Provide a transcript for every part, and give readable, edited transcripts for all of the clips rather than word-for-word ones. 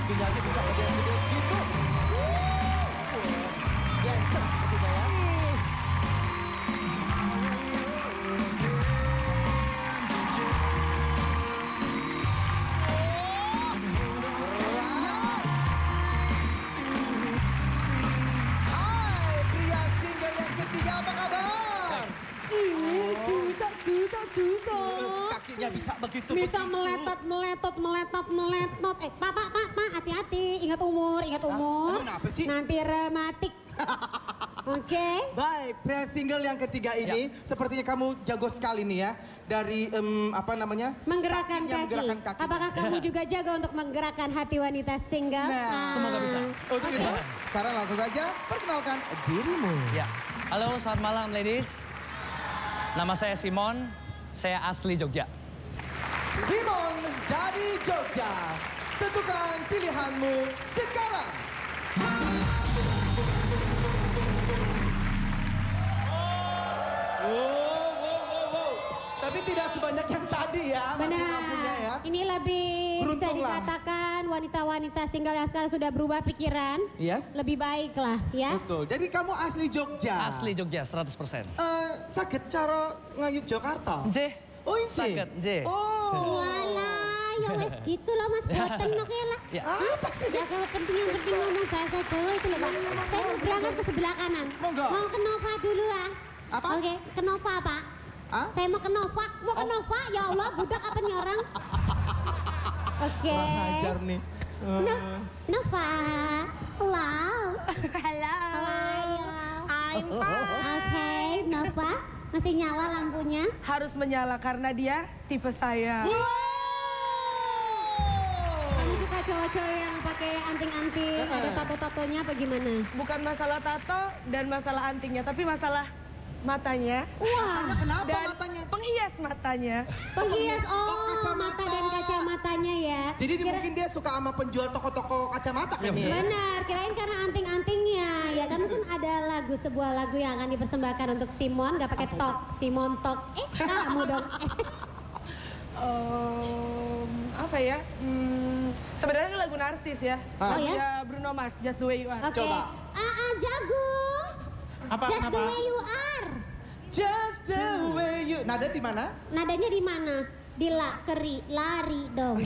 kakinya aja bisa gede-gede segitu. Dancer sepertinya ya. Hai, pria single yang ketiga, apa kabar? Kakinya bisa begitu. Bisa meletot. Pak, hati-hati. Ingat umur. Kenapa sih? Nanti rematik. Oke. Baik, pria single yang ketiga ini sepertinya kamu jago sekali nih ya. Dari Menggerakkan kakinya, kaki. menggerakkan kaki. Apakah kamu juga jago untuk menggerakkan hati wanita single? Nah, Semoga bisa. Untuk itu, sekarang langsung saja perkenalkan dirimu. Ya. Halo, selamat malam ladies. Nama saya Simon, saya asli Jogja. Simon dari Jogja. Tentukan pilihanmu sekarang. Wow. Tapi tidak sebanyak yang tadi ya. mati lampunya Benar. ya. Ini lebih bisa Beruntung lah. dikatakan wanita-wanita single yang sekarang sudah berubah pikiran. Yes. Lebih baik lah ya. Betul. Jadi kamu asli Jogja. Asli Jogja 100%. Sakit cara ngayut Jakarta. J. Oh ini. Sakit, J. Oh. Walah, ya wes gitu loh Mas, boten oke lah. Ya. Apa sih? Ya kalau penting ngomong bahasa Jawa itu loh Pak. Saya mau berangkat ke sebelah kanan. Monggo. Mau ke Nova dulu ah. Apa? Oke, ke Nova Pak. Hah? Saya mau ke Nova. Mau ke Nova, ya Allah budak apa nih orang? Oke. Hajar nih. Nova. Hello. Hello. I'm fine. Oke, Nova. Masih nyala lampunya? Harus menyala karena dia tipe saya. Kamu suka cowok-cowok yang pakai anting-anting, ada tato-tatonya apa gimana? Bukan masalah tato dan masalah antingnya, tapi masalah matanya. Wah, Kenapa Dan matanya? penghias matanya. penghias kacamata. mata dan kacamatanya ya. Jadi mungkin dia suka sama penjual toko-toko kacamata kayaknya. ya? Benar, kirain karena anting-antingnya. Ya kan mungkin ada sebuah lagu yang akan dipersembahkan untuk Simon, gak pakai tok, Simon tok. Kamu dong. Apa ya? Sebenarnya ini lagu narsis ya. Oh ya? Ya Bruno Mars, Just the Way You Are. Oke. Coba. Jagung. Just the way you are. Just the way you. Nada di mana? Nadanya di mana? Di la, keri, lari dong.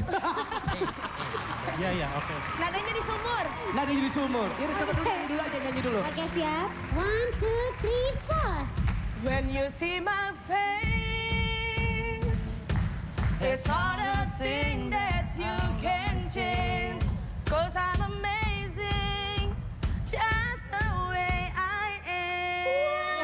Iya, oke. Nadanya di sumur. Nada di sumur. Ya coba dulu nyanyi dulu aja nyanyi dulu. Oke siap. 1, 2, 3, 4. When you see my face, it's not a thing that you can change. 'Cause I'm amazing, just the way I am.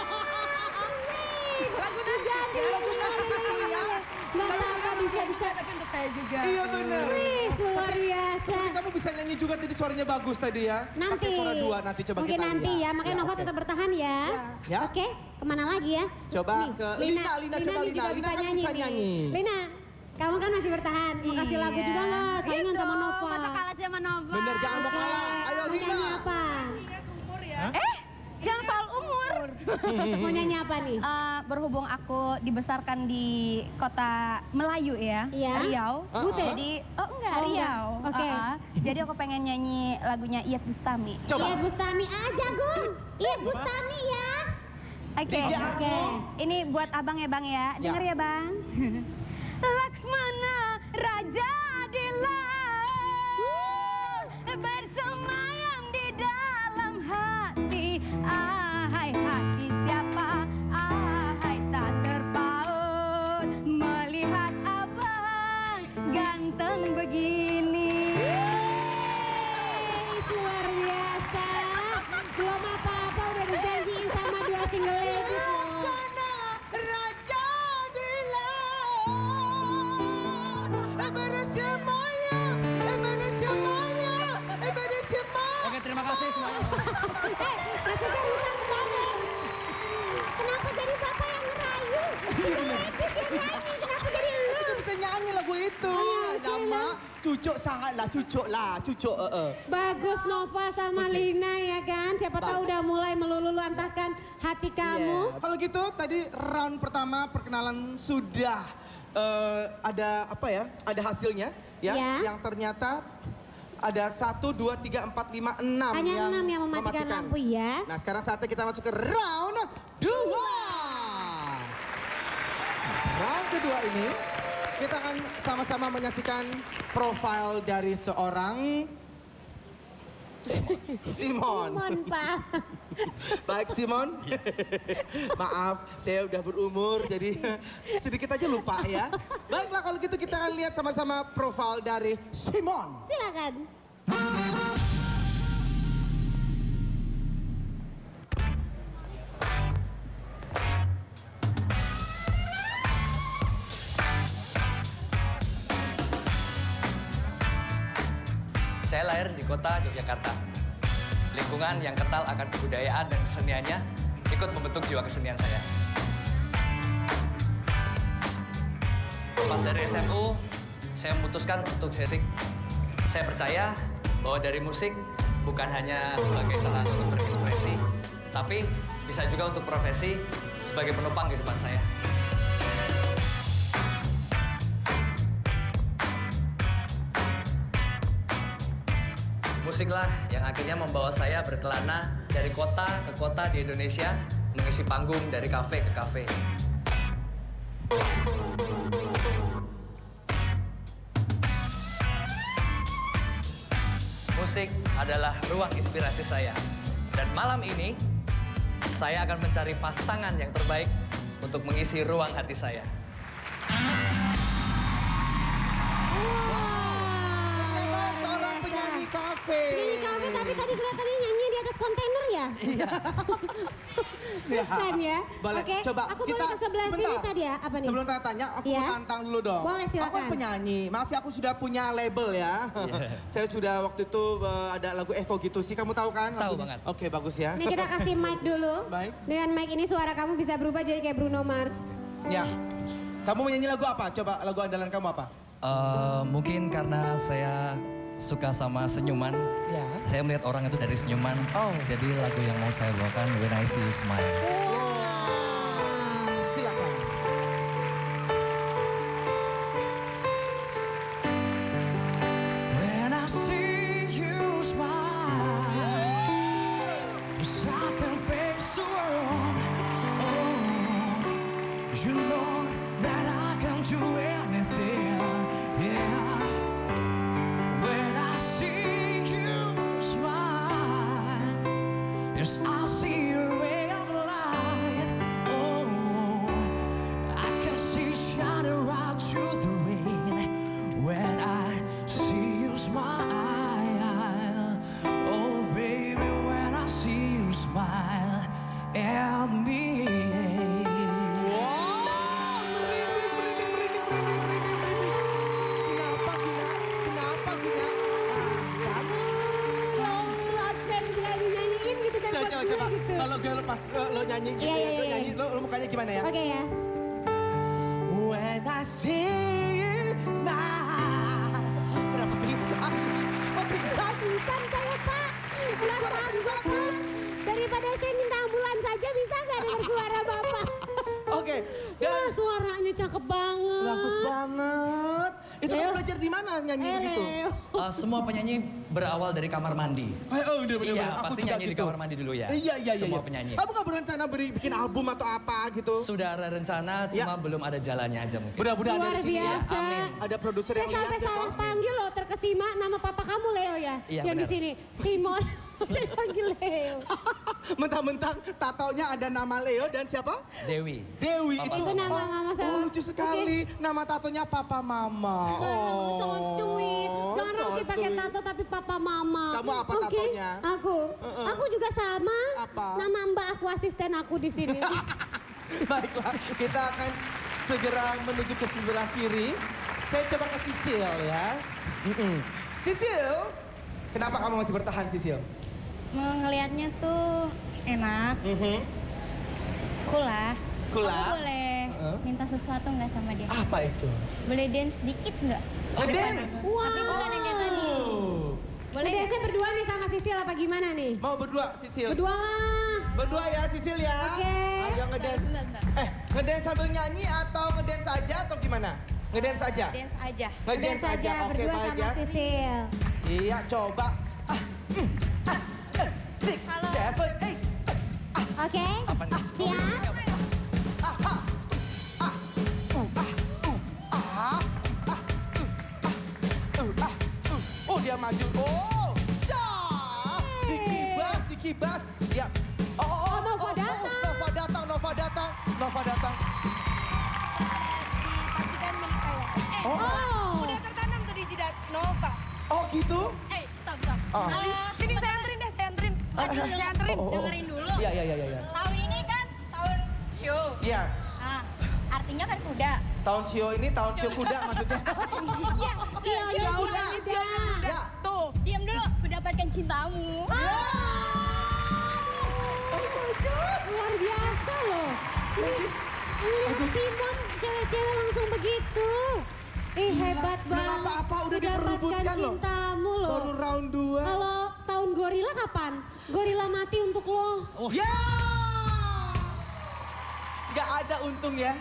Lagu narsis. Lagu narsis ya. Gak apa-apa bisa. Tapi untuk saya juga. Iya benar. Wih, luar biasa. Tapi kamu bisa nyanyi juga tadi suaranya bagus tadi ya. Nanti. Pakai suara dua nanti coba Mungkin kita nanti lihat. ya, makanya Nova oke. tetap bertahan ya. Ya. Oke, kemana lagi ya? Coba Nih, ke Lina, coba nih Lina. juga Lina kan bisa nih. nyanyi. Lina, kamu kan masih bertahan. Mau kasih lagu juga nggak? Saingan sama Nova. Masa kalah sama Nova. Bener, jangan mau kalah. Ayo Mau Lina. nyanyi apa? Jangan soal umur. Mau nyanyi apa nih? Berhubung aku dibesarkan di kota Melayu ya, Iya. Riau. Butet? Jadi, enggak, Oh, Riau. enggak. Oke. Jadi aku pengen nyanyi lagunya Iyeth Bustami. Coba. Iyeth Bustami aja, Gung. Iyeth Bustami ya. Oke. DJ Oke. Ini buat abang ya bang ya. Dengar ya bang. Laksmana Raja di laut bersemayam di dalam hati. Ahai hati siapa? Ahai tak terpaut melihat abang ganteng begini. Luar biasa. Belum apa-apa udah dijanjiin sama 2 single ladies loh. Laksana Raja di laut bersemayam, bersemayam. Oke, terima kasih semuanya. Masih seriusan banget. Kenapa jadi bapak yang ngerayu? Ladies yang nyanyi, kenapa jadi lu? Kita bisa nyanyi lagu itu. Lama, cucuk sangatlah, cucuk. Bagus Nova sama Lina ya kan. Siapa tahu udah mulai meluluhlantahkan hati kamu. Iya. Kalau gitu tadi round pertama perkenalan sudah ada apa ya? Ada hasilnya ya Ya. yang ternyata Ada 1, 2, 3, 4, 5, 6 Hanya 6 yang mematikan lampu ya. Nah sekarang saatnya kita masuk ke round 2. Round kedua ini kita akan sama-sama menyaksikan profil dari seorang Simon. Simon, Pak. Baik Simon, maaf saya udah berumur jadi sedikit aja lupa ya. Baiklah kalau gitu kita akan lihat sama-sama profil dari Simon. Silakan. Saya lahir di kota Yogyakarta. Lingkungan yang kental akan kebudayaan dan keseniannya ikut membentuk jiwa kesenian saya. Pas dari SMU, saya memutuskan untuk musik. Saya percaya bahwa dari musik bukan hanya sebagai sarana untuk berekspresi, tapi bisa juga untuk profesi sebagai penopang kehidupan saya. Musiklah yang akhirnya membawa saya berkelana dari kota ke kota di Indonesia, mengisi panggung dari kafe ke kafe. Musik adalah ruang inspirasi saya. Dan malam ini, saya akan mencari pasangan yang terbaik untuk mengisi ruang hati saya. Penyanyi kafe tapi tadi kelihatannya nyanyi di atas kontainer ya? Iya. Bukan ya? Boleh, Oke, coba aku kita boleh ke sebelah sini sebentar. tadi ya? Apa nih? Sebelum tanya, aku Iya. mau tantang dulu dong. Boleh, silakan. Aku kan penyanyi, maaf ya aku sudah punya label ya. Saya sudah waktu itu ada lagu Eko gitu sih, kamu tahu kan? Tahu lagunya? banget. Oke, bagus ya. Nih kita kasih mic dulu. Baik. Dengan mic ini suara kamu bisa berubah jadi kayak Bruno Mars. Ya. Kamu menyanyi lagu apa? Coba lagu andalan kamu apa? Mungkin karena saya suka sama senyuman. Ya. Saya melihat orang itu dari senyuman. Oh. Jadi lagu yang mau saya bawakan When I See You Smile. Silakan. When I see you smile, I can face the world. Oh, you know that I can do anything. Yeah. When I see you smile, yes, I see a ray of light. Oh, I can see shining right through the rain. When I see you smile, oh baby, when I see you smile at me. Kenapa Gina? Pelan dan gak dinyanyiin gitu kan. Coba, kalau gue lepas lo nyanyi gitu Iya, ya, iya, lo iya. nyanyi, lo mukanya gimana ya? Oke ya. When I see you smile. Kenapa pingsan? Kok pingsan? Pingsan saya Pak. Udah Suara saya sanggup bagus. Daripada saya minta ambulans saja bisa gak dengar suara Bapak? Oke, Wah dan suaranya cakep banget. bagus banget. Itu Leo. kamu belajar di mana nyanyi begitu? Leo. Semua penyanyi berawal dari kamar mandi. Oh, bener. Iya, Aku pasti juga nyanyi di gitu. kamar mandi dulu ya. Iya. Semua penyanyi. Kamu gak berencana bikin album atau apa gitu? Sudah ada rencana, cuma Ya. belum ada jalannya aja mungkin. Mudah-mudahan Luar dari sini ya. biasa. Amin. Ada produser Saya yang lihat sampai ya salah toh. panggil loh terkesima nama papa kamu Leo ya. Iya, yang di benar. sini Simon. Udah panggil Leo. Mentang-mentang tatonya ada nama Leo dan siapa? Dewi. Dewi Papa itu. Itu nama mama saya. Oh, lucu sekali. Nama tatonya Papa Mama. Sangat cuit. Jangan sih pakai cuit. tato tapi papa mama. Kamu apa Oke, tatonya? Aku juga sama. Apa? Nama Mbak aku asisten aku di sini. Baiklah, kita akan segera menuju ke sebelah kiri. Saya coba ke Sisil ya. Sisil, kenapa kamu masih bertahan Sisil? Ngelihatnya tuh enak. Cool lah. Cool Aku lah? boleh minta sesuatu nggak sama dia? Apa itu? Boleh dance dikit nggak? Ngedance? Tapi bukan yang kayak tadi. Boleh Udah nggak? saya berdua nih sama Sisil apa gimana nih? Mau berdua Sisil? Berdua lah. Berdua ya Sisil ya. Oke. Ayo ngedance. Bentar. Ngedance sambil nyanyi atau ngedance aja atau gimana? Ngedance aja. Dance aja. Ngedance aja. Oke, berdua baik sama ya. Sisil. Iya, coba. 6, 7, 8. Oke, Apa nih? siap. Oh, dia maju. Oh, dikibas. Ya. Oh, Nova datang. Nova datang. Pastikan milik saya. Oh. Udah tertanam tuh di jidat Nova. Oh, gitu? Stop. Oh. Sini saya anterin deh, saya anterin. Saya anterin, dengerin dulu. Iya. Tahun ini kan tahun show. Iya. Nah, artinya kan kuda. Tahun Sio ini tahun Sio kuda maksudnya. Iya, Sionya kuda. Ya. Tuh, diam dulu. Kudapatkan cintamu. Luar biasa loh. Lihat Simon, cewek-cewek langsung begitu. Hebat Belum banget. apa-apa, udah Mendapatkan diperebutkan loh. cintamu loh. Baru round 2. Kalau tahun gorila kapan? Gorila mati untuk lo. Ya! Gak ada untung ya.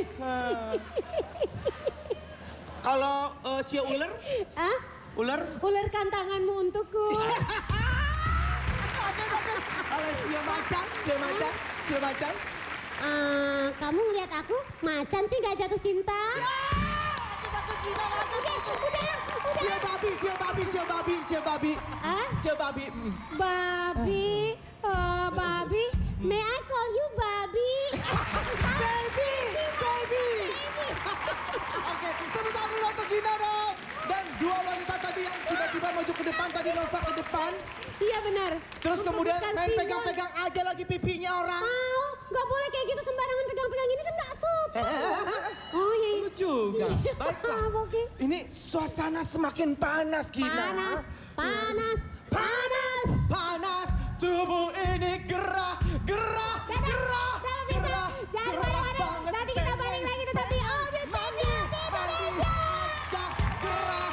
Kalau Sio ular? Ah? Ular? Ulurkan tanganmu untukku. Kalau Sio macan? Kamu ngeliat aku, macan sih gak jatuh cinta. Sio babi. Ah? Sio babi. Babi, babi, may I call you babi? Baby. Oke, tepuk tangan dulu untuk Gina dong. Dan 2 wanita tadi yang tiba-tiba maju ke depan, tadi Nova ke depan. Iya benar. Terus kemudian Bukan main Simon. pegang-pegang aja lagi pipinya orang. Mau, nggak boleh kayak gitu sembarangan pegang-pegang ini kan nggak sopan. Oh iya. Lu juga. Baiklah. Oke. Ini suasana semakin panas, Gina. Panas. Tubuh ini gerah. Dadah, bisa. Jangan kemana-mana. Nanti kita balik lagi tetapi All You Take Me Out Indonesia. Gerah.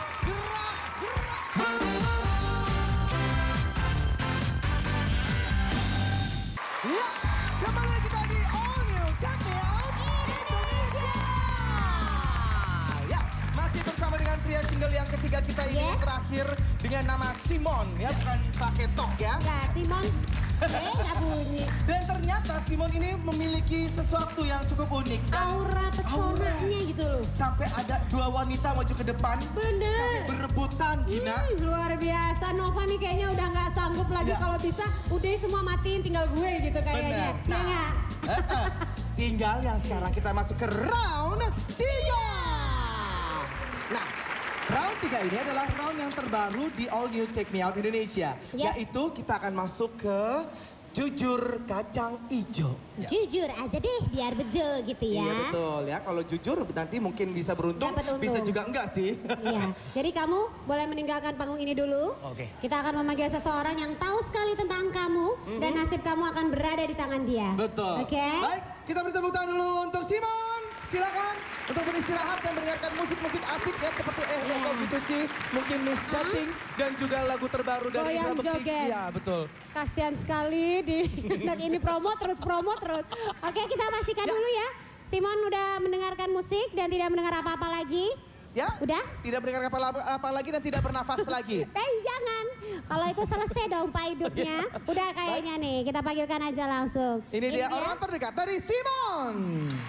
Ya, kembali lagi kita di All New Take Me Out Indonesia. Ya, masih bersama dengan pria single yang ketiga kita ini yang terakhir dengan nama Simon ya, bukan pakai tok ya. Nggak, Simon. Nggak bunyi. Dan ternyata Simon ini memiliki sesuatu yang cukup unik. Dan Aura pesonanya gitu loh. sampai ada 2 wanita maju ke depan. Bener. Berebutan, Gina. Luar biasa. Nova nih kayaknya udah nggak sanggup lagi. Ya. Kalau bisa udah semua matiin tinggal gue gitu kayaknya. Bener. Ya nggak? Tinggal yang sekarang kita masuk ke round 3. Nah, round 3 ini adalah round yang terbaru di All New Take Me Out Indonesia. Yes. Yaitu kita akan masuk ke Jujur Kacang Ijo. Jujur aja deh biar bejo gitu ya. Iya betul ya, kalau jujur nanti mungkin bisa beruntung, Dapat untung. bisa juga enggak sih. Iya, jadi kamu boleh meninggalkan panggung ini dulu. Oke. Kita akan memanggil seseorang yang tahu sekali tentang kamu dan nasib kamu akan berada di tangan dia. Betul. Oke. Baik, kita beri tepuk tangan dulu untuk Simon. Silakan untuk beristirahat dan mendengarkan musik-musik asik ya seperti Iya. gitu sih, mungkin Miss Chatting dan juga lagu terbaru dari Goyang Indra Bekti. joget. Iya, betul. Kasihan sekali di dan ini promo terus. Oke, kita pastikan Ya. dulu ya. Simon udah mendengarkan musik dan tidak mendengar apa-apa lagi. Ya? Udah? Tidak mendengar apa lagi dan tidak bernafas lagi. Jangan. Kalau itu selesai dong Pak hidupnya. Udah kayaknya nih, kita panggilkan aja langsung. Ini dia orang terdekat dari Simon.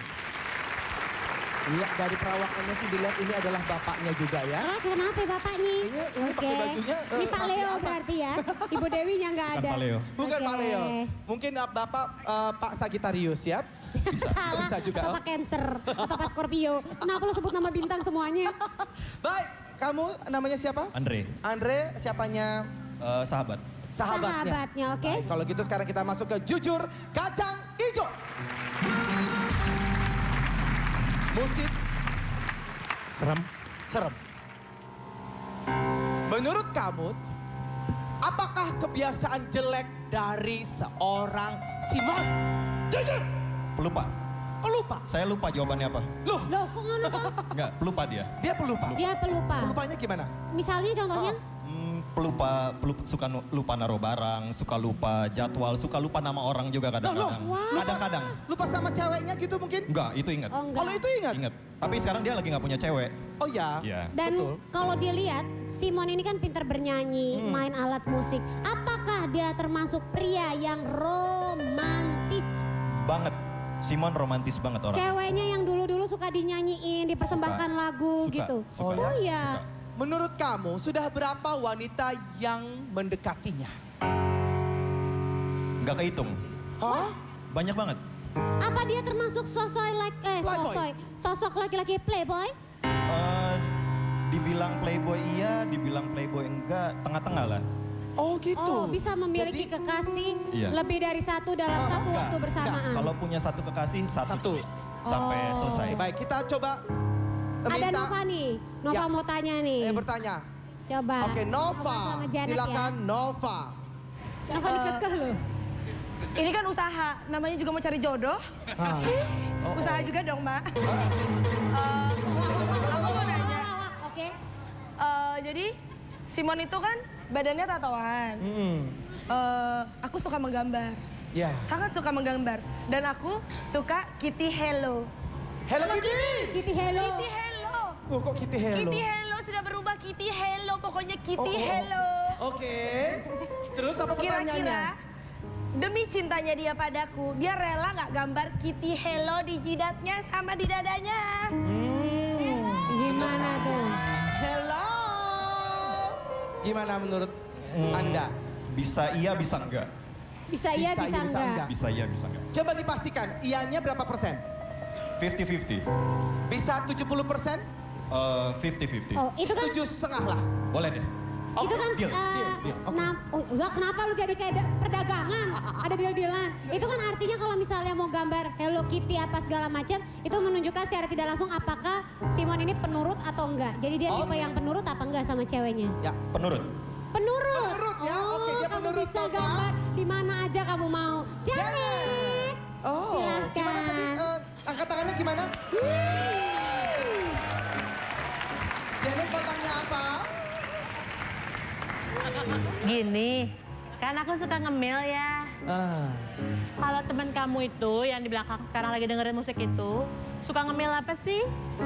Iya, dari perawakannya sih dilihat ini adalah bapaknya juga ya. Kenapa bapaknya? Iya, ini pakai bajunya, Ini Pak rapi Leo amat. berarti ya. Ibu Dewinya nggak ada. Pak Leo. Bukan Oke. Pak Leo. Mungkin Bapak Pak Sagittarius ya. Salah, bisa juga, atau oh. Pak Cancer, atau Pak Scorpio. Kenapa lo sebut nama bintang semuanya? Baik, kamu namanya siapa? Andre, Andre, siapanya? sahabat. Sahabatnya. Sahabatnya, oke. Baik, kalau gitu sekarang kita masuk ke Jujur Kacang Ijo. Musik serem. Menurut kamu, apakah kebiasaan jelek dari seorang Simon? Jujur. Pelupa. Pelupa. Saya lupa jawabannya apa. Loh, Loh, kok ngono toh? Enggak, pelupa dia. dia pelupa. Dia pelupa. Pelupanya gimana? Misalnya contohnya? suka lupa naruh barang, suka lupa jadwal, suka lupa nama orang juga kadang-kadang. Kadang-kadang. Lupa sama ceweknya gitu mungkin? Enggak, itu ingat. Oh, enggak. Kalau itu ingat? Ingat. Tapi sekarang dia lagi nggak punya cewek. Oh ya? Iya. Dan Betul. kalau dilihat, Simon ini kan pintar bernyanyi, main alat musik. Apakah dia termasuk pria yang romantis? Banget. Simon romantis banget orang. Ceweknya yang dulu-dulu suka dinyanyiin, dipersembahkan lagu Suka, gitu. suka. Oh iya. Suka. Menurut kamu sudah berapa wanita yang mendekatinya? Nggak kehitung. Hah? Banyak banget. Apa dia termasuk Playboy. sosok laki-laki playboy? Dibilang playboy iya, dibilang playboy enggak, tengah-tengah lah. Oh gitu. Oh, bisa memiliki Jadi- kekasih Iya. lebih dari satu dalam satu Enggak, waktu bersamaan. Kalau punya satu kekasih, satu Satu. terus. Sampai Oh. selesai. Baik, kita coba Ada minta Nova nih. Nova Ya. mau tanya nih. bertanya. Coba. Oke, Nova. sama Janet Silakan ya. Nova. Nova dikekeh loh. Ini kan usaha, namanya juga mau cari jodoh. Usaha juga dong, Mbak. Aku mau nanya. Oke. Jadi Simon itu kan badannya tatoan. Aku suka menggambar. Ya. Sangat suka menggambar. Dan aku suka Kitty Hello. Hello Kitty. Kitty hello. Kitty Hello. Oh, kok Kitty Hello? Kitty Hello sudah berubah Kitty Hello. Pokoknya Kitty Oh. Hello. Oke. Terus apa pertanyaannya? Kira-kira demi cintanya dia padaku, dia rela nggak gambar Kitty Hello di jidatnya sama di dadanya? Gimana tuh? Hello. Gimana menurut Anda? Bisa iya, bisa enggak. Bisa iya, Bisa bisa iya, bisa enggak. enggak. Bisa iya, bisa enggak. Coba dipastikan, ianya berapa persen? 50-50. Bisa 70%? 50-50. Oh, itu kan setengah lah. Boleh deh. itu kan deal, deal. Oke. udah kenapa lu jadi kayak perdagangan? Ada deal-dealan. Itu kan artinya kalau misalnya mau gambar Hello Kitty apa segala macam, itu menunjukkan secara tidak langsung apakah Simon ini penurut atau enggak. Jadi dia tipe yang penurut apa enggak sama ceweknya? Ya. Penurut. Penurut. Penurut ya, Oh, oke, dia kamu penurut, bisa Nova. gambar di mana aja kamu mau. Janet. Oh, Silahkan. gimana tadi? Angkat tangannya gimana? Janet mau tanya apa? Gini, kan aku suka ngemil ya. Kalau teman kamu itu yang di belakang sekarang lagi dengerin musik itu, suka ngemil apa sih?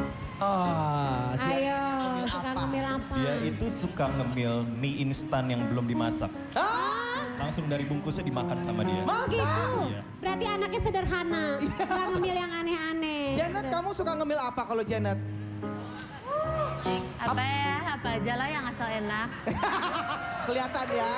Dia Ayo, ngemil suka apa? ngemil apa? Dia itu suka ngemil mie instan yang belum dimasak. Ah, Langsung dari bungkusnya dimakan sama dia. masa? Gitu. Iya. Berarti anaknya sederhana, nggak ngemil yang aneh-aneh. Janet, kamu suka ngemil apa kalau Janet? Apa ya, apa aja lah yang asal enak. Kelihatan ya.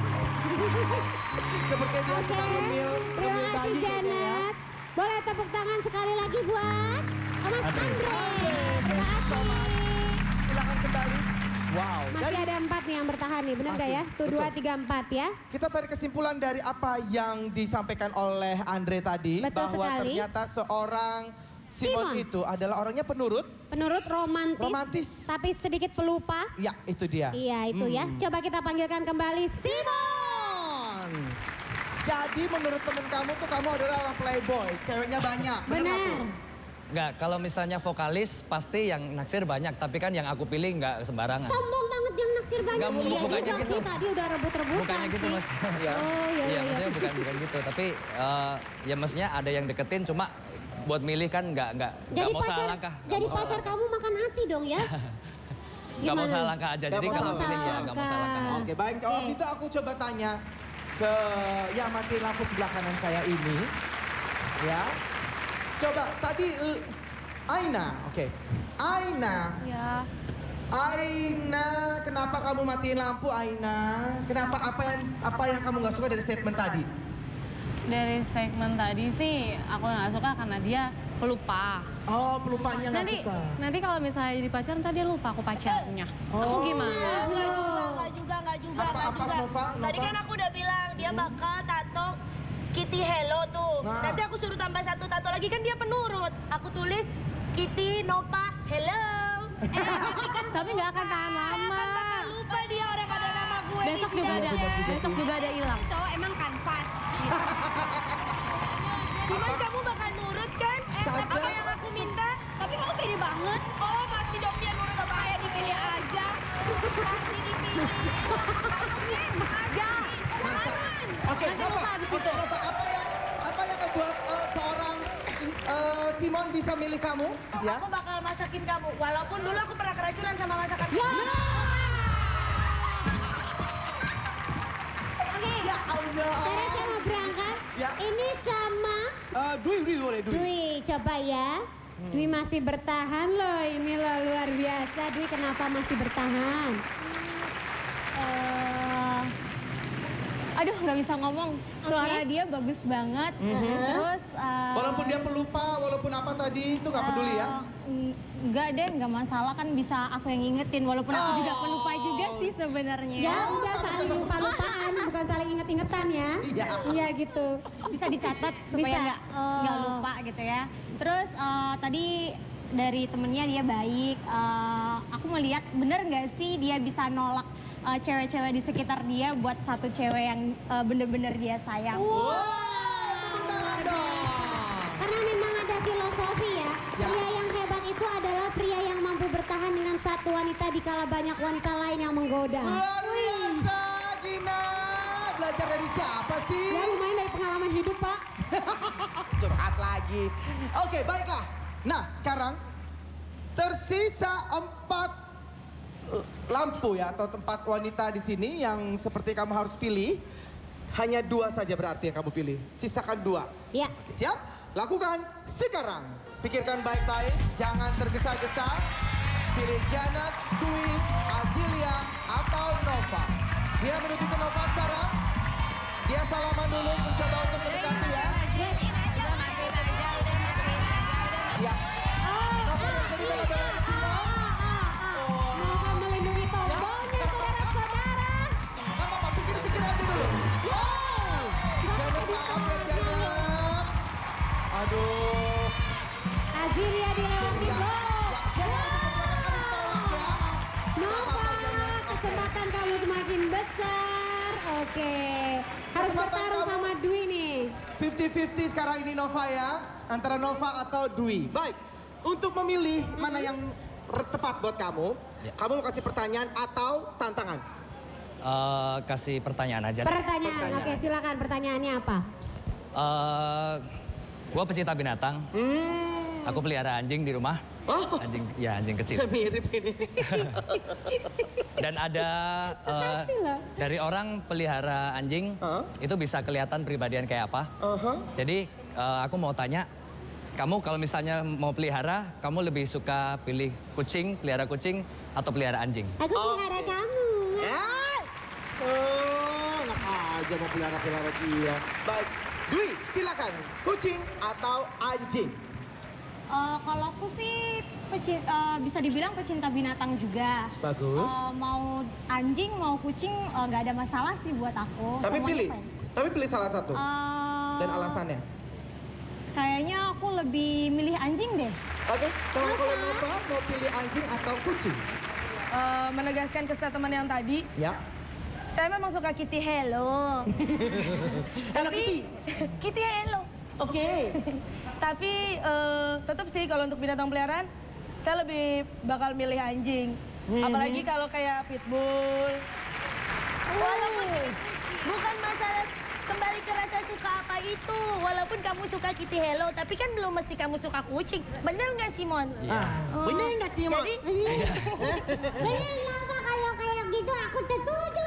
Seperti dia Oke, suka ngemil terima kasih bayi kayaknya ya. Janet. Boleh tepuk tangan sekali lagi buat Mas Andre. Terima kasih. Silakan kembali. Wow. Masih ada 4 nih yang bertahan nih, benar gak Masih, ya? Tuh betul. 2, 3, 4 ya. Kita tarik kesimpulan dari apa yang disampaikan oleh Andre tadi. Betul bahwa sekali. ternyata seorang Simon Simon. itu adalah orangnya penurut. Penurut romantis, Romantis. tapi sedikit pelupa. Ya, itu dia. Iya itu ya. Coba kita panggilkan kembali Simon! Jadi menurut temen kamu tuh kamu adalah orang playboy. Ceweknya banyak. Bener nggak, Benar. Bu? Enggak, kalau misalnya vokalis pasti yang naksir banyak, tapi kan yang aku pilih enggak sembarangan. Sombong banget yang naksir banyak. Nggak, Iya bukannya juga gitu. sih, tadi udah rebut-rebutan Bukannya gitu, sih. Mas. Iya. Oh iya iya. maksudnya bukan gitu, tapi ya maksudnya ada yang deketin cuma buat milih kan enggak Jadi mau pacar, salah langkah. Nggak jadi mau salah pacar langkah. kamu makan hati dong ya? Nggak mau Gimana? salah langkah aja, Nggak jadi mau kalau salah pilih ya nggak mau salah langkah. langkah. Oke, baik. Kalau Oke. gitu aku coba tanya ke yang mati lampu sebelah kanan saya ini. Ya. Coba tadi Aina, oke. Aina, Ya, Aina, kenapa kamu matiin lampu, Aina? Kenapa apa yang kamu nggak suka dari statement tadi? Dari segmen tadi sih aku nggak suka karena dia pelupa. Oh, pelupanya nggak suka. Nanti kalau misalnya jadi pacar ntar dia lupa aku pacarnya. Aku gimana? Enggak juga. Apa, Nova? Tadi kan aku udah bilang dia bakal tato Kitty Hello tuh. Nah. Nanti aku suruh tambah 1 tato lagi kan dia penurut. Aku tulis Kitty Nova Hello. Tapi nggak akan tahan lama. Bakal lupa dia orang ada nama gue. Besok di juga ada, jidatnya. besok juga ada hilang. cowok emang kanvas. Cuman kamu bakal nurut kan? Saja. Apa yang aku minta? Tapi kamu pede banget. Oh pasti dong dia nurut apa? Kayak dipilih aja. Pasti dipilih. Oke Nova, apa yang membuat seorang Simon bisa milih kamu? Ya. Aku bakal masakin kamu, walaupun dulu aku pernah keracunan sama masakan. Ya. Ya Allah. Sekarang saya mau berangkat. Ya. Ini sama Dwi boleh Dwi. Dwi, coba ya. Dwi masih bertahan loh, ini loh luar biasa. Dwi kenapa masih bertahan? Aduh, nggak bisa ngomong. Suara dia bagus banget. Terus Walaupun dia pelupa, walaupun apa tadi itu nggak peduli ya? Enggak deh, nggak masalah kan bisa aku yang ngingetin. Walaupun aku juga pelupa juga sih sebenarnya. Ya udah saling lupa-lupaan, bukan saling inget-ingetan ya. Iya gitu. Bisa dicatat supaya nggak lupa gitu ya. Terus tadi dari temennya dia baik. Aku melihat bener nggak sih dia bisa nolak cewek-cewek di sekitar dia buat satu cewek yang bener-bener dia sayang. Tepuk tangan dong. Karena memang ada filosofi ya. Pria yang hebat itu adalah pria yang mampu bertahan dengan satu wanita dikala banyak wanita lain yang menggoda. Luar biasa, Gina. Belajar dari siapa sih? Ya lumayan dari pengalaman hidup, Pak. Curhat lagi. Oke, baiklah. Nah, sekarang tersisa 4 lampu ya atau tempat wanita di sini yang seperti kamu harus pilih. Hanya 2 saja berarti yang kamu pilih. Sisakan 2. Ya. Oke, siap? Lakukan sekarang. Pikirkan baik-baik, jangan tergesa-gesa. Pilih Janet, Dwi, Azilia, atau Nova. Dia menuju ke Nova sekarang. Dia salaman dulu, mencoba untuk mendekati ya. Ya. Nova yang tadi bela-belain Simon. Nova melindungi tombolnya, saudara-saudara. Apa-apa, pikir-pikir aja dulu. Wow. Janet, maaf ya Janet. Aduh. Azilia dilewati. Ya, Nova, kesempatan kamu semakin besar. Oke. Harus Kesempatan bertarung kamu. sama Dwi nih. 50-50 sekarang ini Nova ya. Antara Nova atau Dwi. Baik, untuk memilih mana yang tepat buat kamu. Kamu mau kasih pertanyaan atau tantangan? Kasih pertanyaan aja. Pertanyaan. Oke, silakan pertanyaannya apa? Gue pecinta binatang. Aku pelihara anjing di rumah. Anjing kecil. Mirip ini. Dan ada dari orang pelihara anjing itu bisa kelihatan pribadian kayak apa. Jadi aku mau tanya, kamu kalau misalnya mau pelihara, kamu lebih suka pilih pelihara kucing atau pelihara anjing? Aku pelihara kamu. Enak aja mau pelihara dia. Baik, Dwi silakan. Kucing atau anjing? Kalau aku sih bisa dibilang pecinta binatang juga. Bagus. Mau anjing, mau kucing nggak ada masalah sih buat aku. Tapi Semuanya pilih fine. salah satu. Dan alasannya? Kayaknya aku lebih milih anjing deh. Oke, kalau Nova mau pilih anjing atau kucing? Menegaskan ke statement yang tadi, Ya. saya memang suka Kitty Hello. Hello Kitty. Kitty Hello. Oke. Tapi tetap sih kalau untuk binatang peliharaan, saya lebih bakal milih anjing. Apalagi kalau kayak pitbull. Walaupun bukan masalah kembali ke rasa suka apa itu. Walaupun kamu suka Kitty Hello, tapi kan belum mesti kamu suka kucing. Bener nggak Simon? Bener nggak Simon? Jadi, Bener Nova, kalau kayak gitu aku setuju.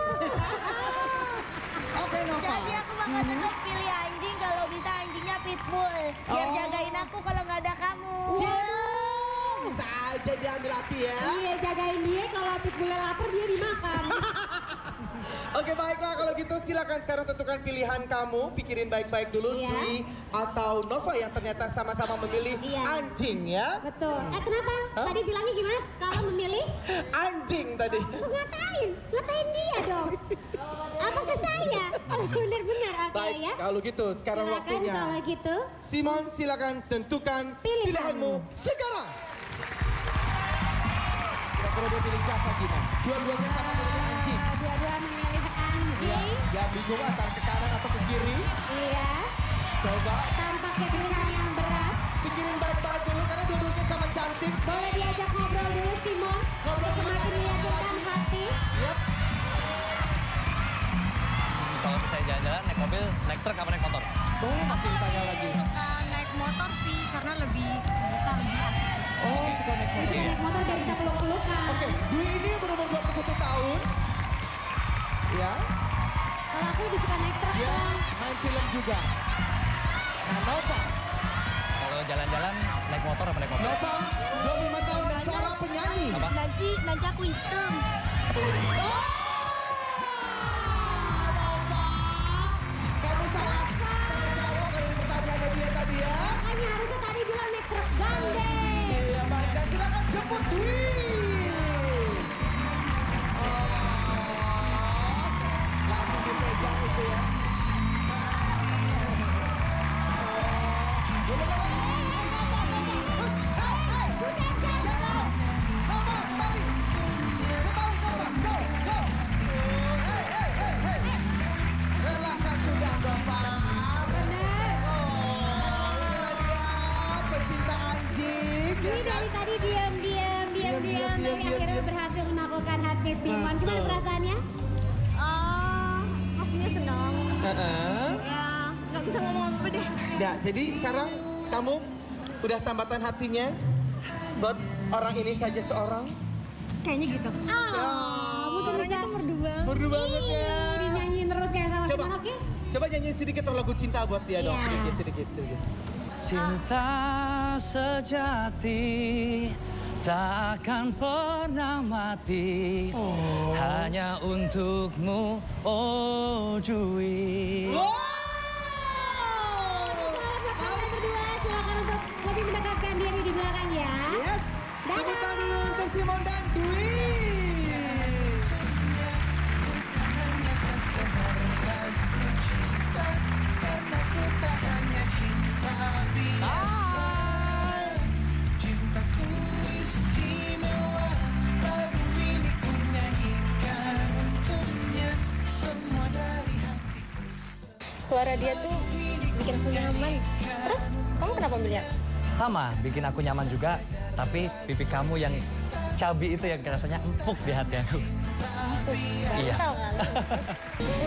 Oke Nova. jadi aku bakal tetap pilih anjing kalau bisa anjingnya pitbull. Biar jagain aku kalau nggak ada kamu. Bisa aja dia ambil hati ya. Iya, jagain dia kalau pitbullnya lapar dia dimakan. Oke baiklah kalau gitu silakan sekarang tentukan pilihan kamu. Pikirin baik-baik dulu Iya. Dwi atau Nova yang ternyata sama-sama memilih anjing ya. Betul. Kenapa? Tadi bilangnya gimana? Kalau memilih? Anjing tadi. Ngatain? Ngatain dia dong. Apa ke saya? Bener-bener, oke Baik ya. kalau gitu sekarang Silakan waktunya. kalau gitu. Simon silakan tentukan pilihanmu sekarang. Kira-kira dia pilih siapa Gina? Dua-duanya sama memilih anjing. Dua-dua memilih anjing. Ya bingung antara ke kanan atau ke kiri. Iya. Coba Tampaknya pilihan yang berat. pikirin baik-baik dulu karena dua-duanya sama cantik. Boleh diajak ngobrol dulu Simon. Ngobrol Semakin sebentar, meyakinkan hati. Yap. Kalau misalnya jalan-jalan, naik mobil, naik truk apa naik motor? Oh, masih ditanya lagi. Suka naik motor sih karena lebih asik. Oh, suka naik motor. Suka naik motor biar bisa peluk-pelukan. Oke, Dwi ini berumur 21 tahun. Ya, Kalau aku lebih suka naik truk. dia main film juga. Nah, Nova. Kalau jalan-jalan, naik motor apa naik mobil? Nova, 25 tahun dan seorang penyanyi. Apa? Nanti aku hitam. Nova, kamu salah. Saya jawab kalau pertanyaannya dia tadi ya. Makanya harusnya tadi bilang naik truk gandeng. Iya, baik. Dan silakan jemput Dwi. Langsung dipegang itu ya. Relakan sudah, Nova. Bener. Oh, inilah dia pecinta anjing. Dwi dari tadi diam-diam, tapi akhirnya berhasil menaklukkan hati Simon. Gimana perasaannya? Pastinya senang. Ya, nggak bisa ngomong apa deh. Ya, jadi sekarang kamu udah tambatan hatinya buat orang ini saja seorang. Kayaknya gitu. Suaranya tuh merdu banget. Merdu banget ya. Dinyanyiin terus kayak sama Coba, Simon, oke? coba nyanyi sedikit lagu cinta buat dia dong. Iya. Sedikit. Cinta sejati tak akan pernah mati. Hanya untukmu, oh Dwi. Wow! Selamat buat kalian berdua, silakan untuk lebih mendekatkan diri di belakang ya. Yes. Dadah. Tepuk tangan dulu untuk Simon dan Dwi. Hai. Suara dia tuh bikin aku nyaman. Terus kamu kenapa milih? Sama, bikin aku nyaman juga, tapi pipi kamu yang cabi itu yang rasanya empuk di hati aku. Iya. Tahu kan?